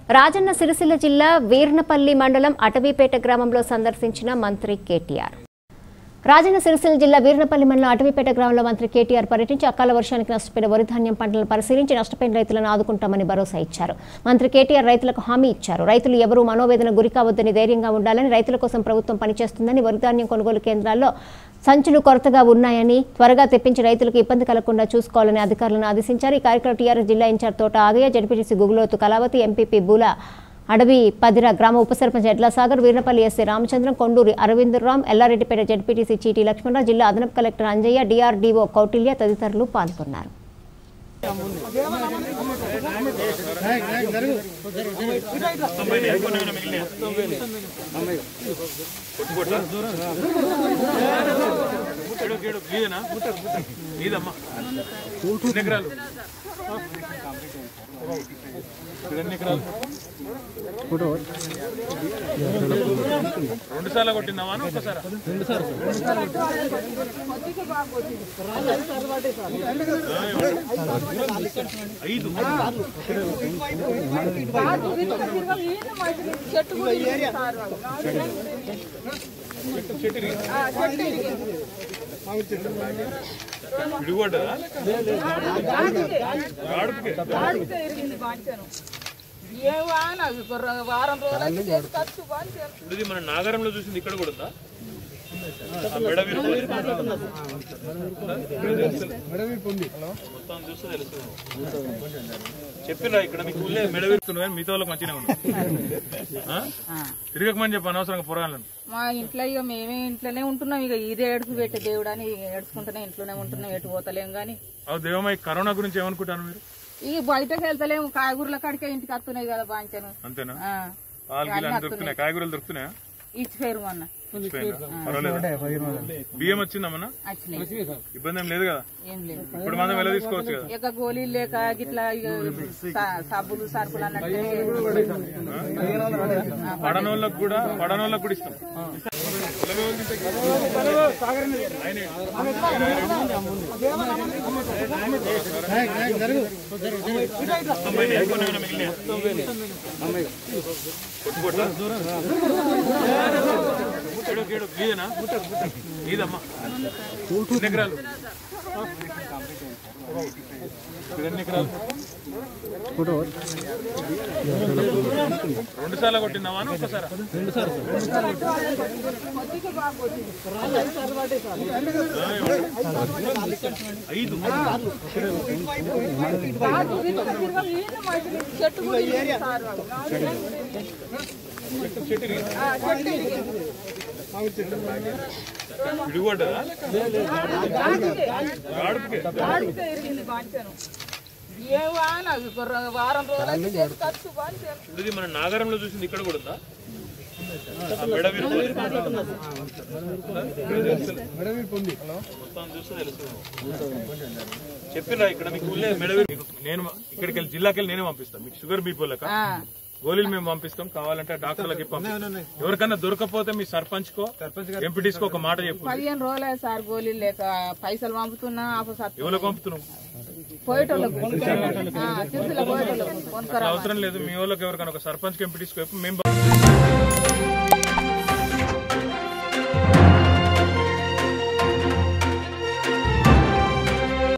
రాజన్న సిరిసిల్ల జిల్లా వీర్నపల్లి మండలం అటవీపేట గ్రామంలో సందర్శించిన మంత్రి కేటీఆర్. రాజన్న సిరిసిల్ల జిల్లా వీర్నపల్లి మండలం అటవీపేట గ్రామంలో మంత్రి కేటీఆర్ పర్యటించి అకాల వర్షానికి నష్టపోయిన వరి ధాన్యం పంటలను పరిశీలించి నష్టపోయిన రైతులను ఆదుకుంటామని భరోసా ఇచ్చారు. మంత్రి కేటీఆర్ రైతులకు హామీ ఇచ్చారు. రైతులు ఎవరూ మనోవేదన గురికావద్దని, ధైర్యంగా ఉండాలని, రైతుల కోసం ప్రభుత్వం పనిచేస్తుందని, వరి ధాన్యం కొనుగోలు కేంద్రాల్లో సంచులు కొరతగా ఉన్నాయని త్వరగా తెప్పించి రైతులకు ఇబ్బంది కలగకుండా చూసుకోవాలని అధికారులను ఆదేశించారు. ఈ కార్యక్రమంలో టీఆర్ఎస్ జిల్లా ఇన్ఛార్జ్ తోట ఆగయ్య, జడ్పీటీసీ గుగులోతు కళావతి, ఎంపీపీ బూల అడవి పదిర, గ్రామ ఉప సర్పంచ్ ఎడ్లసాగర్, వీర్నపల్లి ఎస్సీ రామచంద్రం, కొండూరి అరవిందరామ్, ఎల్లారెడ్డిపేట జడ్పీటీసీ చీటీ లక్ష్మణరావు, జిల్లా అదనపు కలెక్టర్ అంజయ్య, డిఆర్డీఓ కౌటిల్య తదితరులు పాల్గొన్నారు. రెండు సార్లు కొట్టిందామా ఒకసారి? ఐదు విడిగొడ్డదా? ఇది మన నాగరంలో చూసింది ఇక్కడ కూడా ఉందా? మొత్తం చూస్తే తెలుస్తుంది. చెప్పినా ఇక్కడ మీకు మెడవిరుతుంది కానీ మిగతా వాళ్ళకి మంచిగా ఉంది. తిరగకమని చెప్పి అనవసరంగా పొరగాలను. మా ఇంట్లో ఇక మేమే ఇంట్లోనే ఉంటున్నాం. ఇక ఇదే ఏడుపు పెట్టే దేవుడు అని ఏడుచుకుంటూనే ఇంట్లోనే ఉంటున్నాం. ఎటు పోతలేం గానీ. దేవమ్మ, కరోనా గురించి ఏమనుకుంటాను మీరు? ఇక బయటకు వెళ్తలేము. కాయగూరల కాడికే ఇంటికి వస్తున్నాయి కదా బాంచను. అంతేనా? దొరుకుతున్నాయి, కాయగూరలు దొరుకుతున్నాయా? ఇచ్చిపోయారు మొన్న. బియ్యం వచ్చిందమ్మా? ఇబ్బంది ఏం లేదు కదా? ఏం లేదు. ఇప్పుడు మనం ఎలా తీసుకోవచ్చు కదా? ఇక గోళీలు లేక గిట్లా సబ్బులు సరుకులు అన్నట్టు పడనోళ్ళకు కూడా ఇస్తాం. ఇదమ్మా ఎకరాలు రెండు సార్లు కొట్టిందామా ఒకసారి? ఐదు విడిగొడ్డదా? ఇది మన నాగరంలో చూసింది ఇక్కడ కూడా ఉందా? మొత్తం చూస్తే తెలుస్తుంది. చెప్పినా ఇక్కడ మీకు నేను ఇక్కడికి వెళ్ళి జిల్లాకి వెళ్ళి నేనే పంపిస్తాను. మీకు షుగర్ బీపీ లెక్క గోళీలు మేము పంపిస్తాం. కావాలంటే డాక్టర్లకి పంపిస్తాం. ఎవరికన్నా దొరకపోతే మీ సర్పంచ్ కో ఎంపీటీస్కో ఒక మాట చెప్పు. 15 రోజులే సార్ గోళీలు లేక పైసలు పంపుతున్నా. ఎవరికి పంపుతున్నాం? పోయేటోళ్ళకు అవసరం లేదు. మీ వాళ్ళకి ఎవరికైనా ఒక సర్పంచ్ ఎంపీటీస్కో మేము